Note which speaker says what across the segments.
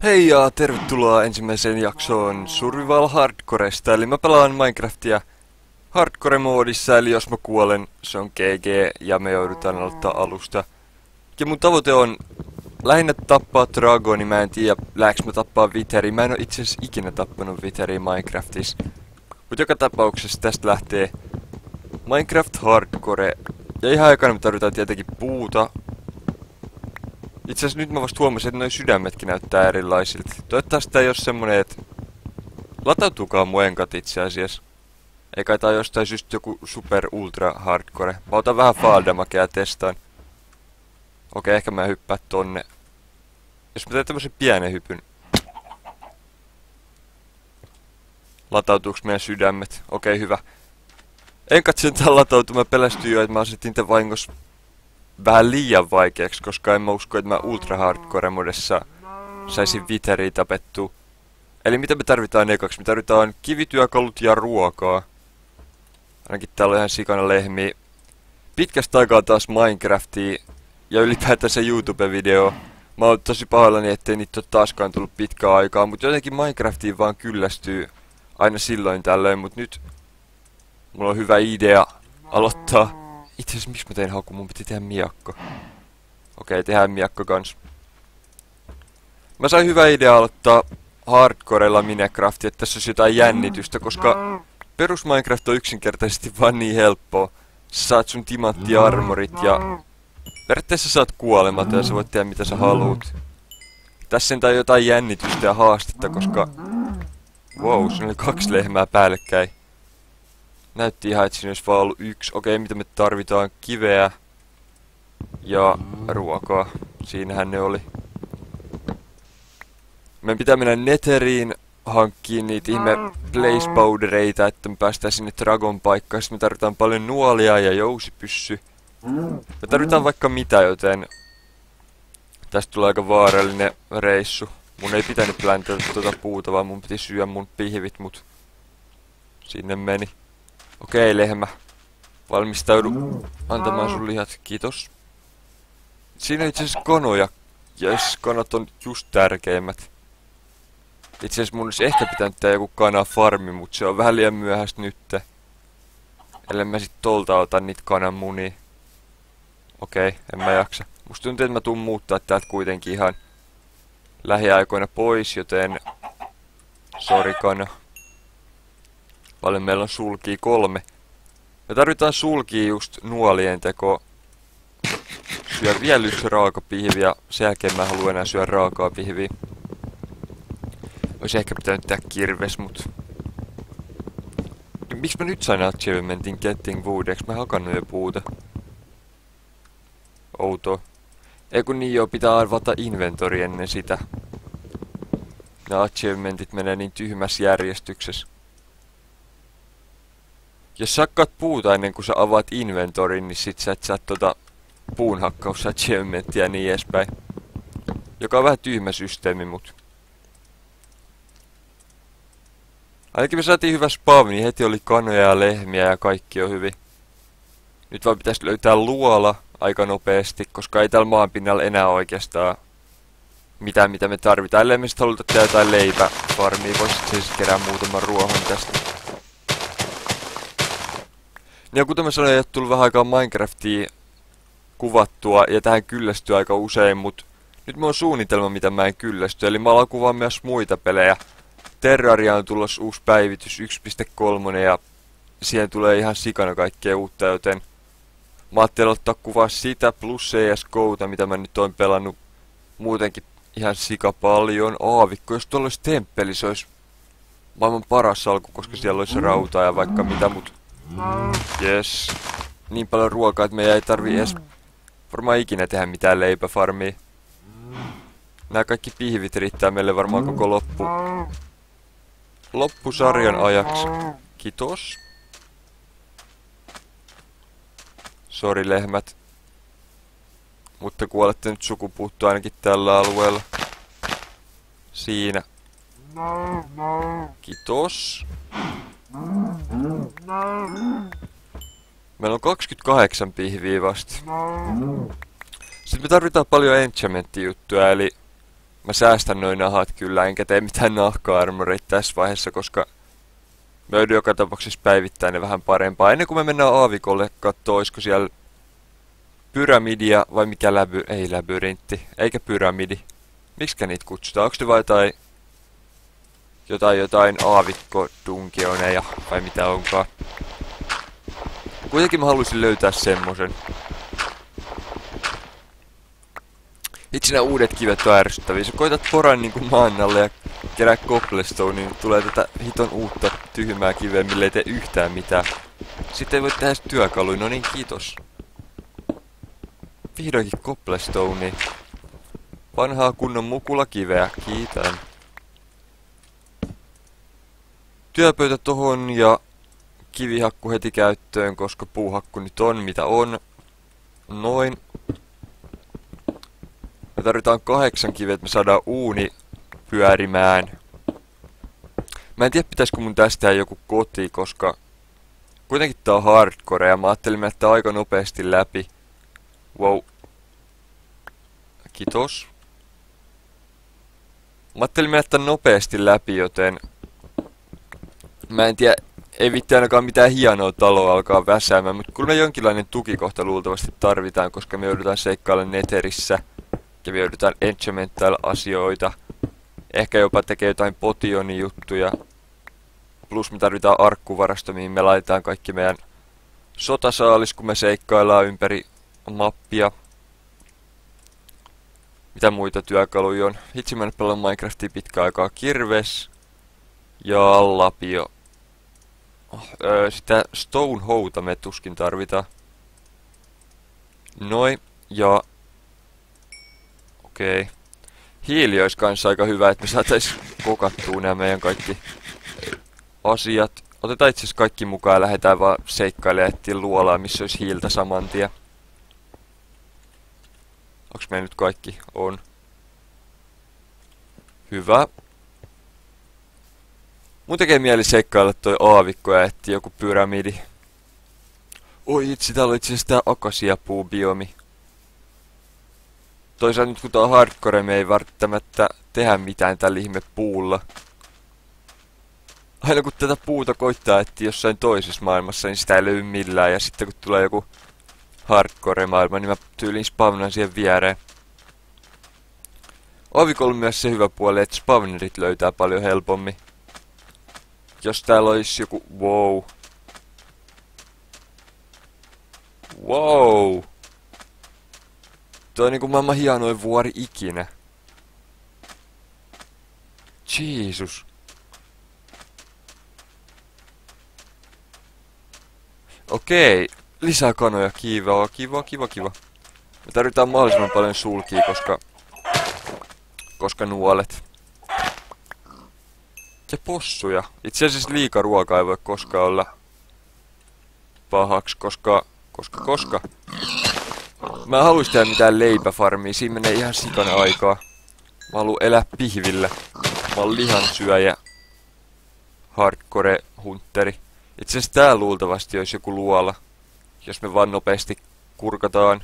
Speaker 1: Hei ja tervetuloa ensimmäiseen jaksoon Survival Hardcoresta, eli mä pelaan Minecraftia Hardcore-moodissa, eli jos mä kuolen, se on GG ja me joudutaan aloittaa alusta. Ja mun tavoite on lähinnä tappaa Dragoni, mä en tiedä lähdekö mä tappaa Witheri, mä en oo itse asiassa ikinä tappanut Witheria Minecraftissa. Mut joka tapauksessa tästä lähtee Minecraft Hardcore, ja ihan aikana me tarvitaan tietenkin puuta. Itse asiassa nyt mä vasta huomasin, että noi sydämetkin näyttää erilaisilta. Toivottavasti tää ei oo semmonen, että latautuukaan mun enkat itse asiassa. Eikä tää jostain syystä joku super ultra hardcore. Mä otan vähän faaldamagea ja testaan. Okei, ehkä mä hyppään tonne. Jos mä teen tämmösen pienen hypyn. Latautuuks meidän sydämet? Okei, hyvä. Enkat sentään latautu, mä pelästyin jo, että mä asetin tän vahingossa vähän liian vaikeaksi, koska en mä usko, että mä ultra hardcore modessa saisin Witheria tapettua. Eli mitä me tarvitaan ekaksi? Me tarvitaan kivityökalut ja ruokaa. Ainakin täällä on ihan sikana lehmiä. Pitkästä aikaa taas Minecraftia ja ylipäätänsä YouTube-video. Mä oon tosi pahoillani, ettei niitä ole taaskaan tullut pitkään aikaa, mutta jotenkin Minecraftiin vaan kyllästyy aina silloin tällöin, mut nyt mulla on hyvä idea aloittaa. Itse asiassa miksi mä tein haku? Mun piti tehdä miakka. Okei, tehdään miakka kans. Mä sain hyvä idea aloittaa hardcorella Minecraftia, että tässä olisi jotain jännitystä, koska perus Minecraft on yksinkertaisesti vaan niin helppoa. Sä saat sun timanttiarmorit ja periaatteessa saat kuolematon ja sä voit tehdä mitä sä haluut. Tässä sentään jotain jännitystä ja haastetta, koska wow, siinä oli 2 lehmää päällekkäin. Näytti ihan, että siinä olisi vaan ollut 1. Okei, mitä me tarvitaan? Kiveä ja ruokaa. Siinähän ne oli. Meidän pitää mennä Netheriin hankkiin niitä ihme blaze powdereita, että me päästään sinne Dragon paikkaan. Sitten me tarvitaan paljon nuolia ja jousipyssy. Me tarvitaan vaikka mitä, joten tästä tulee aika vaarallinen reissu. Mun ei pitänyt pläntätä tuota puuta, vaan mun piti syödä mun pihvit, mut sinne meni. Okei, lehmä. Valmistaudu antamaan sun lihat. Kiitos. Siinä on itse asiassa kanoja. Jes, kanat on just tärkeimmät. Itse asiassa mun olisi ehkä pitänyt tehdä joku kanafarmi, mut se on vähän liian myöhäistä nytte. Ellen mä sit tolta ota niitä kananmunia. Okei, en mä jaksa. Musta tuntuu, että mä tuun muuttaa täältä kuitenkin ihan lähiaikoina pois, joten sori kana. Paljon meillä on sulkia 3. Me tarvitaan sulkia just nuolien teko. Syö vielä 1 raakapihvi ja sen jälkeen mä en halua enää syödä raakaa pihviä. Ois ehkä pitänyt tehdä kirves, mut miksi mä nyt sain achievementin Getting Wood? Eiks mä hakannut jo puuta? Outoa. Ei kun niin joo, pitää arvata inventori ennen sitä. Nämä achievementit menee niin tyhmässä järjestyksessä. Jos sä hakkaat puuta ennen kuin sä avaat inventorin, niin sit sä et saa puunhakkaus achievementtia ja niin edespäin. Joka on vähän tyhmä systeemi, mut ainakin me saatiin hyvä spawni, heti oli kanoja ja lehmiä ja kaikki on hyvin. Nyt vaan pitäisi löytää luola aika nopeasti, koska ei täällä maanpinnalla enää oikeastaan mitään mitä me tarvitaan. Ellei me sit haluta tehdä jotain leipäfarmia, voisit siis kerää muutaman ruohon tästä. Ja kuten mä sanoin, että tullut vähän aikaa Minecraftia kuvattua ja tähän kyllästyy aika usein, mut nyt mulla on suunnitelma mitä mä en kyllästy, eli mä alan kuvaa myös muita pelejä. Terraria on tulossa uusi päivitys 1.3 ja siihen tulee ihan sikana kaikkea uutta, joten mä ajattelin ottaa kuvaa sitä plus CSGOta, mitä mä nyt oon pelannut muutenkin ihan sika paljon. Aavikko, jos tuolla olisi temppeli, se olisi maailman paras alku, koska siellä olisi rautaa ja vaikka mitä, mut jes. Niin paljon ruokaa, että meidän ei tarvii edes varmaan ikinä tehdä mitään leipäfarmia. Nää kaikki pihvit riittää meille varmaan koko loppusarjan ajaksi. Kiitos. Sori lehmät. Mutta kuolette nyt sukupuuttoon ainakin tällä alueella. Siinä. Kiitos. Meillä on 28 pihviä vasta. Sitten me tarvitaan paljon enchantment-juttuja, eli Mä säästän noin nahat kyllä, enkä tee mitään nahka-armoreita tässä vaiheessa, koska mä joudun joka tapauksessa päivittää ne vähän parempaa. Ennen kuin me mennään aavikolle kattoo, olisiko siellä pyramidia vai mikä ei labyrintti, eikä pyramidi. Miksikä niitä kutsutaan? Onko ne vai jotain aavikkodungeoneja vai mitä onkaan? Kuitenkin mä haluaisin löytää semmosen. Itse nämä uudet kivet on ärsyttäviä. Sä koitat poraa niinku maan alle ja kerää cobblestone, niin tulee tätä hiton uutta tyhmää kiveä, mille ei tee yhtään mitään. Sitten ei voi tehdä työkaluja, no niin kiitos. Vihdoinkin cobblestonea. Vanhaa kunnon mukulakiveä, kiitän. Työpöytä tohon ja kivihakku heti käyttöön, koska puuhakku nyt on mitä on. Noin. Me tarvitaan 8 kiveä, että me saadaan uuni pyörimään. Mä en tiedä pitäisikö mun tästä tehdä joku koti, koska kuitenkin tää on hardcore ja mä ajattelin mennä aika nopeasti läpi. Wow. Kiitos. Mä ajattelin mennä nopeasti läpi, joten mä en tiedä, ei vitti ainakaan mitään hienoa taloa alkaa väsäämään, mutta kyllä me jonkinlainen tukikohta luultavasti tarvitaan, koska me joudutaan seikkailemaan Netherissä ja me joudutaan enchantmentailla asioita. Ehkä jopa tekee jotain potionin juttuja. Plus me tarvitaan arkkuvarasto, mihin me laitetaan kaikki meidän sotasaalis, kun me seikkaillaan ympäri mappia. Mitä muita työkaluja on? Itse mä en pelaa Minecraftia pitkään aikaa. Kirves ja lapio. Sitä stone houta me tuskin tarvitaan. Noin. Ja okei. Hiili olisi kanssa aika hyvä, että me saatais kokattua nämä meidän kaikki asiat. Otetaan itse asiassa kaikki mukaan ja lähdetään vaan seikkailemaan etsiä luolaa, missä olisi hiiltä saman tien. Onks meillä nyt kaikki? On. Hyvä. Mun tekee mieli seikkailla toi aavikko ja etsiä joku pyramidi. Oi itse, täällä on itse asiassa tää akasiapuubiomi. Toisaalta nyt kun tää on hardcore, me ei välttämättä tehdä mitään tällä ihmepuulla. Aina kun tätä puuta koittaa etsiä jossain toisessa maailmassa, niin sitä ei löydy millään. Ja sitten kun tulee joku hardcore-maailma, niin mä tyyliin spawnan siihen viereen. Aavikolla on myös se hyvä puoli, että spawnerit löytää paljon helpommin. Jos täällä olisi joku... Wow. Wow. Toi on niinku maailman hienoin vuori ikinä. Jeesus. Okei. Lisää kanoja. Kiva. Me tarvitaan mahdollisimman paljon sulkia, koska nuolet. Ja possuja. Itse asiassa liika ruokaa ei voi koskaan olla pahaksi, koska... Mä haluais tehdä mitään leipäfarmia, siinä menee ihan sikana aikaa. Mä haluun elää pihvillä. Mä oon lihansyöjä. Hardcore hunteri. Itse asiassa tää luultavasti olisi joku luola. Jos me vaan nopeasti kurkataan.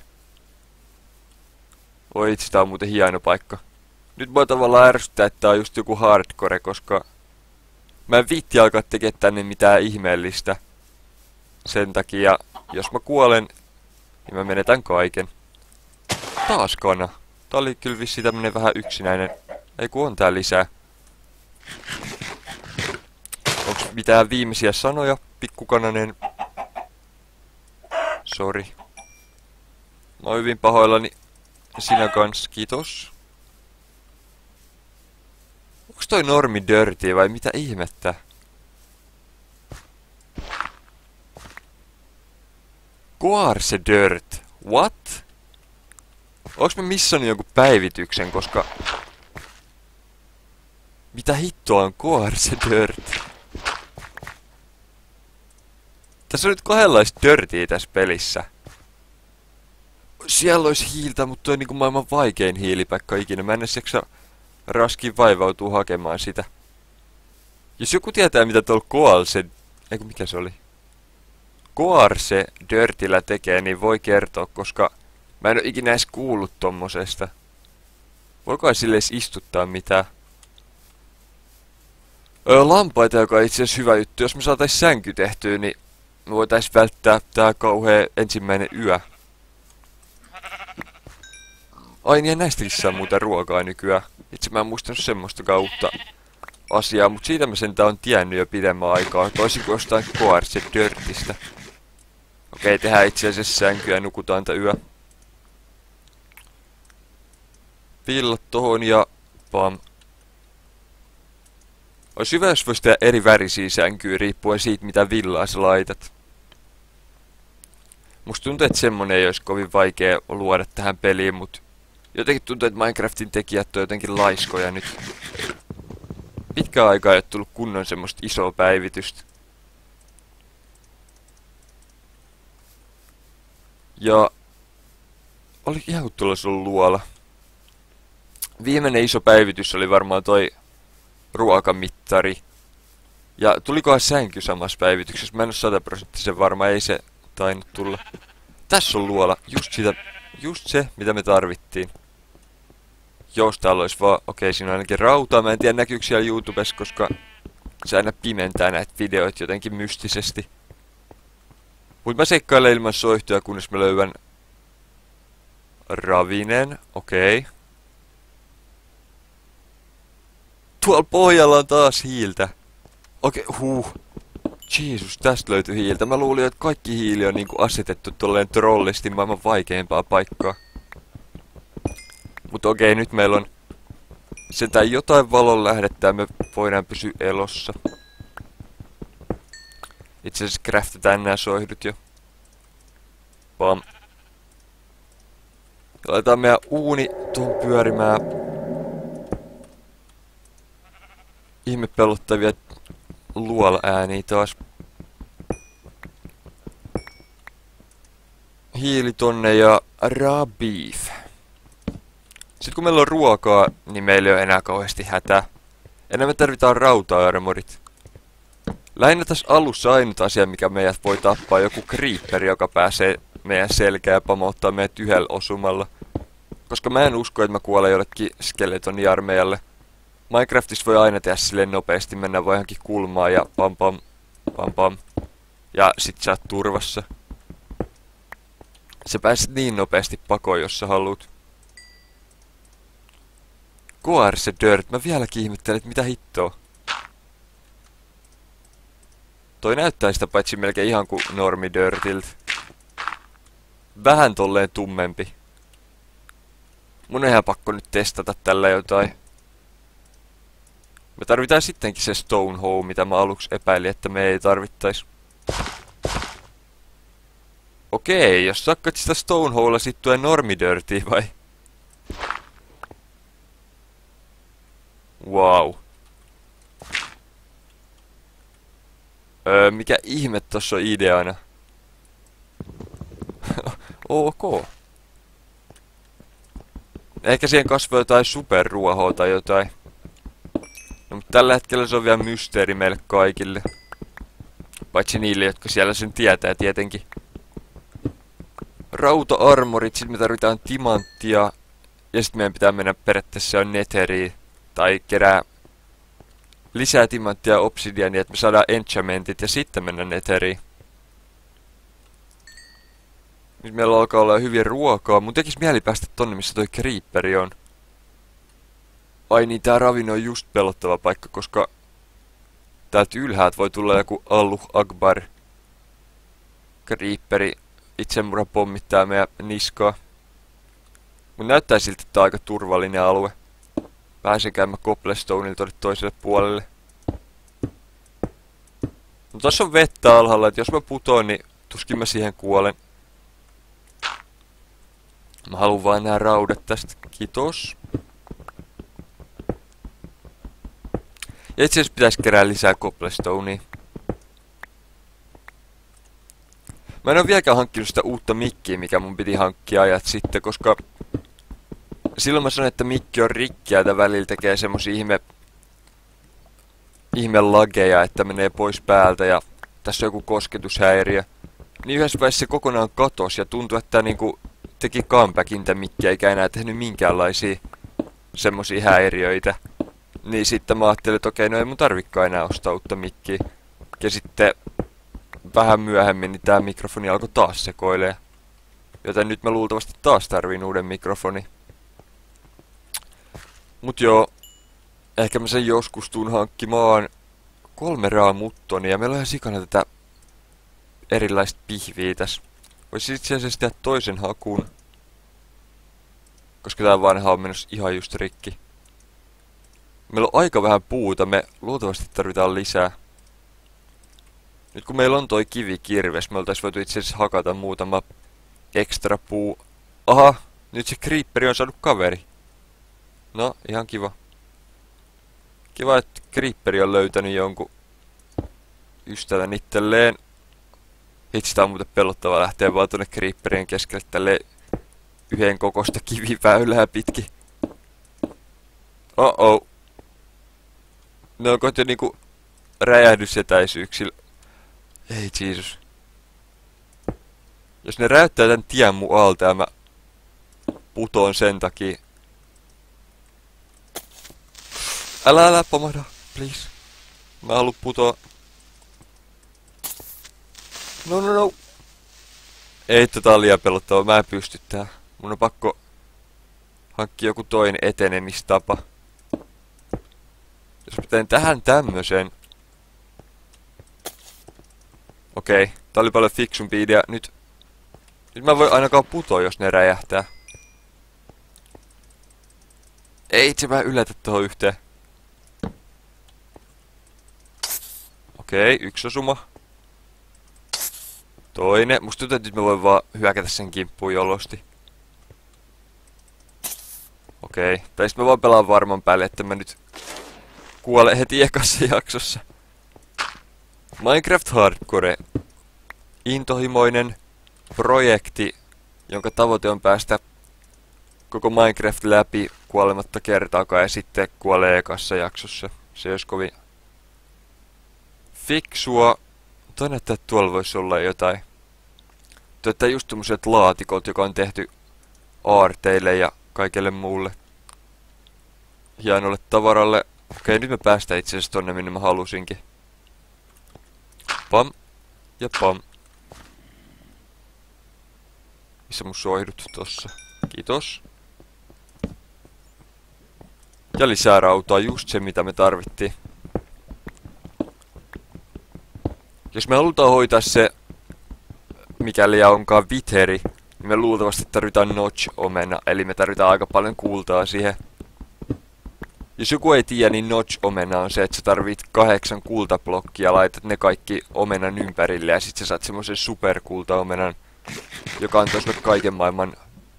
Speaker 1: Oi itse, tää on muuten hieno paikka. Nyt voi tavallaan ärsyttää, että tää on just joku hardcore, koska... Mä en viitti alkaa tekemään tänne mitään ihmeellistä. Sen takia, jos mä kuolen, niin mä menetän kaiken. Taas kana. Tää oli kyllä vissi tämmönen vähän yksinäinen. Ei kun on tää lisää. Onks mitään viimeisiä sanoja, pikkukananen? Sori. Mä oon hyvin pahoillani sinä kans, kiitos. Onks toi normi dirty vai mitä ihmettä? Quartz dirt. What? Onks mä missannut jonkun päivityksen, koska... Mitä hittoa on quartz dirt? Tässä on nyt kahdenlaista dirtiä tässä pelissä. Siellä olisi hiiltä, mutta toi on niinku maailman vaikein hiilipaikka ikinä. Mä en edes jaksa raskiin vaivautuu hakemaan sitä. Jos joku tietää mitä tuolla Koalse... Eiku mikä se oli? Koarse Dirtillä tekee, niin voi kertoa, koska mä en oo ikinä edes kuullut tommosesta. Voiko sille edes istuttaa mitään? Lampaita, joka on itse asiassa hyvä juttu. Jos me saatais sänky tehtyä, niin me voitais välttää tää kauhea ensimmäinen yö. Ai niin, ja näistäkin saa muuten ruokaa nykyään. Itse mä en muistanut semmoistakaan uutta asiaa, mutta siitä mä sentään on tiennyt jo pidemmän aikaa. Toisin kuin jostain Quartz Dirtistä. Okei, tehdään itse asiassa sänkyä ja nukutaan tää yö. Villat tohon ja pam. Olisi hyvä, jos vois tehdä eri värisiä sänkyä riippuen siitä, mitä villaa sä laitat. Musta tuntuu, että semmonen ei olisi kovin vaikea luoda tähän peliin, mut jotenkin tuntuu, että Minecraftin tekijät on jotenkin laiskoja nyt. Pitkään aikaa ei ole tullut kunnon semmoista isoa päivitystä. Ja oli ihan kun tuolla sun luola. Viimeinen iso päivitys oli varmaan toi ruokamittari. Ja tulikohan sänky samassa päivityksessä? Mä en oo 100% varma, ei se tainnut tulla. Tässä on luola, just se, mitä me tarvittiin. Jos täällä olisi vaan, okei, siinä on ainakin rautaa, mä en tiedä näkyykö siellä YouTubessa, koska se aina pimentää näitä videoita jotenkin mystisesti. Mut mä seikkailen ilman soihtuja, kunnes mä löydän ravinen, okei. Tuolla pohjalla on taas hiiltä. Okei, Jeesus, tästä löytyi hiiltä. Mä luulin, että kaikki hiili on niinku asetettu tolleen trollisti maailman vaikeimpaa paikkaa. Mut okei, nyt meillä on sentään jotain valon lähdettä ja me voidaan pysyä elossa. Itse asiassa craftetaan nää soihdut jo. Pam. Ja laitetaan meidän uuni tuon pyörimään. Ihme pelottavia luola-ääniä taas. Hiili tonne ja raw beef. Sitten kun meillä on ruokaa, niin meillä ei ole enää kauheasti hätää. Enää me tarvitaan rauta-armorit. Lähinnä tässä alussa ainut asia, mikä meidät voi tappaa, joku creeper, joka pääsee meidän selkään ja pamauttaa meidät yhdellä osumalla. Koska mä en usko, että mä kuolen jollekin skeletoniarmeijalle. Minecraftissa voi aina tehdä silleen nopeasti, mennä vaan johonkin kulmaan ja pam pam, pam pam. Ja sit sä oot turvassa. Sä pääset niin nopeasti pakoon, jos sä haluut. Quartz Dirt, mä vieläkin ihmettelen, että mitä hittoa. Toi näyttää sitä paitsi melkein ihan kuin normi Dirtiltä. Vähän tolleen tummempi. Mun on ihan pakko nyt testata tällä jotain. Me tarvitaan sittenkin se stone hoe, mitä mä aluksi epäilin, että me ei tarvittais. Okei, jos sakkat sitä stone hoella, sit tulee normi dirtia vai? Wow. Mikä ihme tossa on ideana? Ok. Ehkä siihen kasvaa jotain superruohoa tai jotain. No, mutta tällä hetkellä se on vielä mysteeri meille kaikille. Paitsi niille, jotka siellä sen tietää tietenkin. Rauta-armorit, sit me tarvitaan timanttia. Ja sit meidän pitää mennä periaatteessa netheriin. Tai kerää lisää timanttia ja obsidiania, että me saadaan enchantmentit ja sitten mennä netheriin. Nyt meillä alkaa olla hyvin ruokaa. Mun tekis mieli päästä tonne, missä toi creeperi on. Ai niin, tää ravino on just pelottava paikka, koska täältä ylhäältä voi tulla joku Allahu Akbar creeperi itsemurha pommittaa meidän niskaa. Mut näyttää siltä, että tää on aika turvallinen alue. Pääsen käymään cobblestoneilla tonne toiselle puolelle. No tossa on vettä alhaalla, että jos mä putoon, niin tuskin mä siihen kuolen. Mä haluan vaan nää raudat tästä. Kiitos. Ja itse asiassa pitäis kerää lisää cobblestonea. Mä en oo vieläkään hankkinut sitä uutta mikkiä, mikä mun piti hankkia ajat sitten, koska silloin mä sanoin, että mikki on rikki ja välillä tekee semmosia ihme lageja, että menee pois päältä ja tässä on joku kosketushäiriö. Niin yhdessä vaiheessa se kokonaan katos ja tuntui, että tää niinku teki comebackin tän mikkiä eikä enää tehnyt minkäänlaisia semmosia häiriöitä. Niin sitten mä ajattelin, että okei, no ei mun tarvikaan enää ostaa uutta mikkiä. Ja sitten vähän myöhemmin niin tää mikrofoni alkoi taas sekoilee. Joten nyt mä luultavasti taas tarviin uuden mikrofoni. Mut joo, ehkä mä sen joskus tuun hankkimaan 3 raamuttonia ja meillä on ihan sikana tätä erilaista pihviä tässä. Voisi itse asiassa tehdä toisen hakun. Koska tää vanha on menossa ihan just rikki. Meillä on aika vähän puuta, me luultavasti tarvitaan lisää. Nyt kun meillä on toi kivikirves, me oltais voitu itse asiassa hakata muutama ekstra puu. Aha, nyt se creeperi on saanut kaveri. No, ihan kiva. Kiva, että creeperi on löytänyt jonkun ystävän itselleen. Hitsi, tää on muuten pelottavaa lähteä vaan tuonne creeperien keskelle tälleen yhden kokoista kiviväylää pitkin. Oh. Ne on kohti niinku räjähdysetäisyyksillä. Ei Jeesus. Jos ne räjäyttää tän tien mun alta ja mä putoon sen takia. Älä pomahda, please. Mä haluun putoa. No. Ei, tätä on liian pelottavaa, mä en pysty tähän. Mun on pakko hankkia joku toinen etenemistapa. Jos mä teen tähän tämmösen. Okei, tää oli paljon fiksumpi idea. Nyt mä voin ainakaan putoa, jos ne räjähtää. Ei itse mä yllätä tohon yhteen. Okei, yksi osuma. Toinen. Musta tuntuu, että nyt mä voin vaan hyökätä sen kimppuun jolosti. Okei. Tai sit mä vaan pelaan varman päälle, että mä nyt kuolen heti ekassa jaksossa. Minecraft Hardcore. Intohimoinen projekti, jonka tavoite on päästä koko Minecraft läpi kuolematta kertaakaan ja sitten kuolee ekassa jaksossa. Se olisi kovin fiksua. Toinen, että tuolla voisi olla jotain. Tuota just tommoset laatikot, joka on tehty aarteille ja kaikelle muulle hienolle tavaralle. Okei, nyt me päästään itse asiassa tonne, minne mä halusinkin. Pam ja pam. Missä mun soihdut tossa? Kiitos. Ja lisää rautaa, just se mitä me tarvittiin. Jos me halutaan hoitaa se, mikäli onkaan vitheri, niin me luultavasti tarvitaan notch-omena, eli me tarvitaan aika paljon kultaa siihen. Jos joku ei tiedä, niin notch-omena on se, että sä tarvit 8 kultablokkia, laitat ne kaikki omenan ympärille ja sit sä saat semmosen superkultaomenan, joka antaa sulle kaiken maailman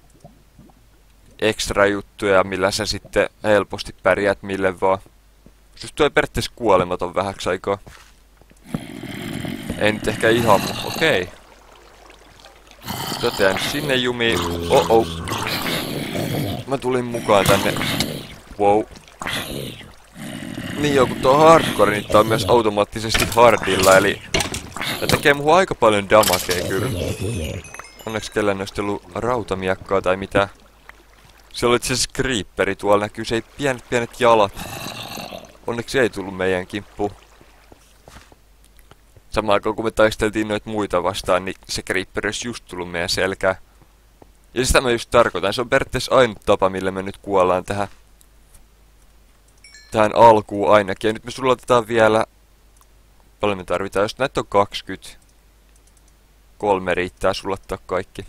Speaker 1: ekstra juttuja, millä sä sitten helposti pärjäät mille vaan. Just tuo periaatteessa kuolematon vähäksi aikaa. Ei nyt ehkä ihan, mutta okei. Totean sinne jumiin. Oh. Mä tulin mukaan tänne. Wow. Niin joku tuo hardcore, niin tää on myös automaattisesti hardilla, eli tää tekee muhun aika paljon damagea kyllä. Onneksi kellään olisi ollut rautamiakkaa tai mitä. Siellä oli itse asiassa creeperi, tuolla näkyy se pienet jalat. Onneksi ei tullut meidän kimppuun. Samaan aikaan kun me taisteltiin noita muita vastaan, niin se creeperi olisi just tullut meidän selkään. Ja sitä mä just tarkoitan, se on periaatteessa ainut tapa, millä me nyt kuollaan tähän alkuun ainakin. Ja nyt me sulatetaan vielä, paljon me tarvitaan, jos näitä on 20. 3 riittää sulattaa kaikki.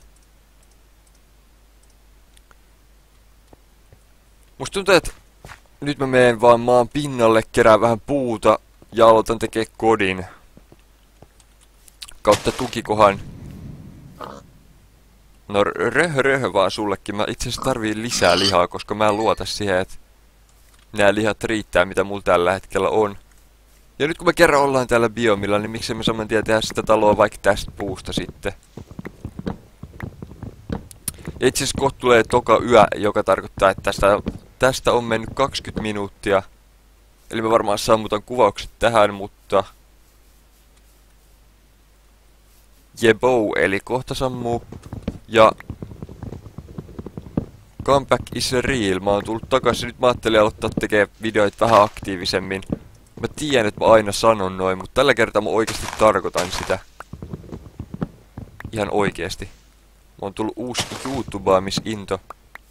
Speaker 1: Musta tuntuu, että nyt mä menen vaan maan pinnalle, kerään vähän puuta ja aloitan tekee kodin. Kautta tukikohan. No röhö vaan sullekin. Mä itse asiassa tarviin lisää lihaa, koska mä en luota siihen, että nämä lihat riittää, mitä mulla tällä hetkellä on. Ja nyt kun me kerran ollaan täällä biomilla, niin miksei me saman tien tehdä sitä taloa vaikka tästä puusta sitten. Ja itse asiassa kohta tulee toka yö, joka tarkoittaa, että tästä on mennyt 20 minuuttia. Eli mä varmaan sammutan kuvaukset tähän, mutta jebou, eli kohta sammuu. Ja Comeback is real. Mä oon tullut takaisin. Nyt mä ajattelin aloittaa tekee videoita vähän aktiivisemmin. Mä tiedän, että mä aina sanon noin, mutta tällä kertaa mä oikeesti tarkoitan sitä. Ihan oikeesti. Mä oon tullut uusi YouTubaamis-into.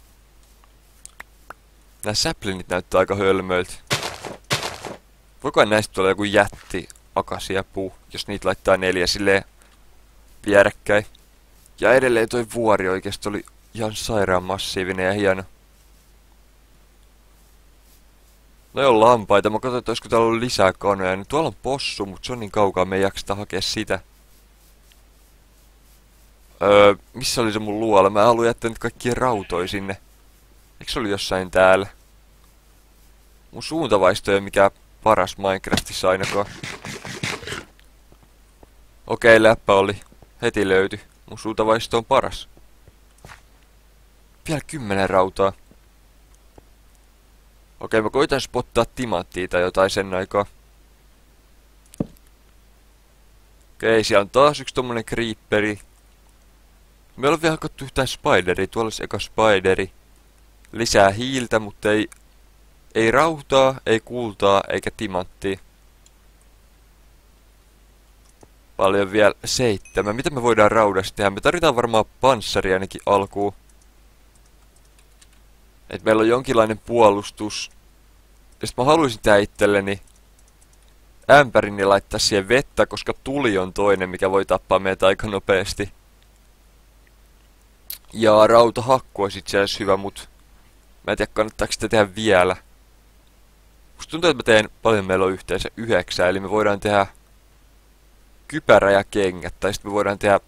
Speaker 1: Nää saplinit näyttää aika hölmöiltä. Voikohan näistä tulla joku jätti akasiapuu, jos niitä laittaa 4 silleen vierekkäin. Ja edelleen toi vuori oikeesti oli ihan sairaan massiivinen ja hieno. No joo, lampaita. Mä katsoin, että olisiko täällä ollut lisää kanoja. No, tuolla on possu, mutta se on niin kaukaa, me ei jakseta hakea sitä. Missä oli se mun luola? Mä haluan jättää nyt kaikkia rautoja sinne. Eikö se oli jossain täällä? Mun suuntavaisto ei ole mikään paras Minecraftissa ainakaan. Okei, läppä oli. Heti löytyi. Mun suuntavaisto on paras. Vielä 10 rautaa. Okei, mä koitan spottaa timanttia tai jotain sen aikaa. Okei, siellä on taas yksi tommonen creeperi. Me ei ole vielä hakattu yhtään spideria. Tuolla olisi eka spideri. Lisää hiiltä, mutta ei rautaa, ei kultaa, eikä timanttia. Paljon vielä 7. Mitä me voidaan raudasta tehdä? Me tarvitaan varmaan panssaria ainakin alkuun. Et meillä on jonkinlainen puolustus. Ja sit mä haluaisin tää itselleni ämpärin ja laittaa siihen vettä, koska tuli on toinen, mikä voi tappaa meitä aika nopeasti. Ja rautahakku olisi itse asiassa hyvä, mut mä en tiedä kannattaako sitä tehdä vielä. Musta tuntuu, että mä teen paljon, meillä on yhteensä 9, eli me voidaan tehdä kypärä ja kengät, tai sitten me voidaan tehdä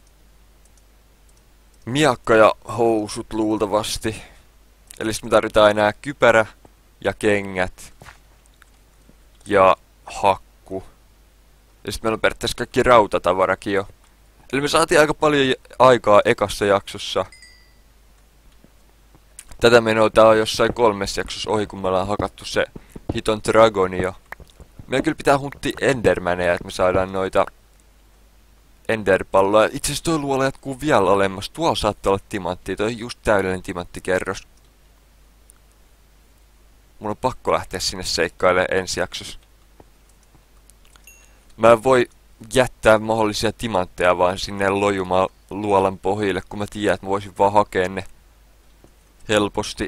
Speaker 1: miakka ja housut luultavasti. Eli sitten me tarvitaan enää kypärä ja kengät ja hakku. Ja sitten meillä on periaatteessa kaikki rautatavarakin jo. Eli me saatiin aika paljon aikaa ekassa jaksossa. Tätä menoa tää on jossain 3 jaksossa ohi, kun me ollaan hakattu se hiton dragoni jo. Meidän kyllä pitää hunttia endermaneja, että me saadaan noita enderpalloja. Itse asiassa toi luola jatkuu vielä alemmas. Tuolla saattaa olla timanttia. Toi on just täydellinen timanttikerros. Mun on pakko lähteä sinne seikkailemaan ensi jaksossa. Mä en voi jättää mahdollisia timantteja vaan sinne lojumaan luolan pohjille, kun mä tiedän, että mä voisin vaan hakea ne helposti.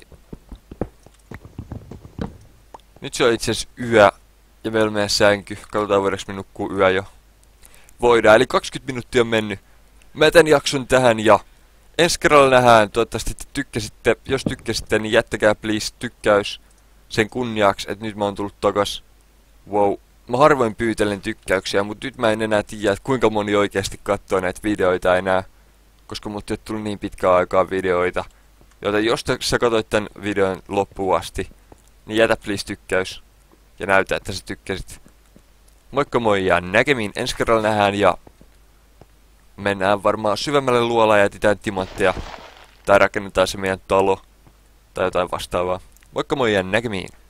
Speaker 1: Nyt se on itse asiassa yö ja meillä on meidän sänky. Katsotaan voidaanko me nukkuu yö jo. Voidaan, eli 20 minuuttia on mennyt. Mä tän jakson tähän ja ensi kerralla nähdään. Toivottavasti te tykkäsitte. Jos tykkäsitte, niin jättäkää please tykkäys sen kunniaksi, että nyt mä oon tullut takas. Wow. Mä harvoin pyytelen tykkäyksiä, mutta nyt mä en enää tiedä, että kuinka moni oikeasti katsoo näitä videoita enää. Koska mut ei tullut niin pitkään aikaa videoita. Joten jos sä katsoit tän videon loppuun asti, niin jätä please tykkäys. Ja näytä, että sä tykkäsit. Moikka moi ja näkemiin. Ensi kerralla nähdään ja mennään varmaan syvemmälle luolaan ja etsitään timantteja. Tai rakennetaan se meidän talo. Tai jotain vastaavaa. Moikka moi ja näkemiin.